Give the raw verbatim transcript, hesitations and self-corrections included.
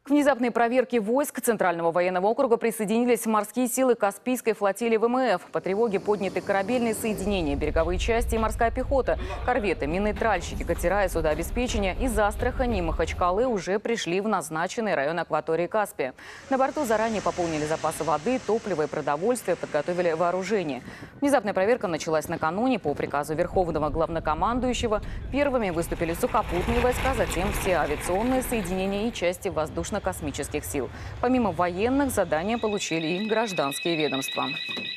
К внезапной проверке войск Центрального военного округа присоединились морские силы Каспийской флотилии ВМФ. По тревоге подняты корабельные соединения, береговые части и морская пехота. Корветы, минные тральщики, катера и судообеспечения из Астрахани и Махачкалы уже пришли в назначенный район акватории Каспия. На борту заранее пополнили запасы воды, топлива и продовольствия, подготовили вооружение. Внезапная проверка началась накануне по приказу Верховного главнокомандующего. Первыми выступили сухопутные войска, затем все авиационные соединения и части воздушно-космических сил. Помимо военных, задания получили и гражданские ведомства.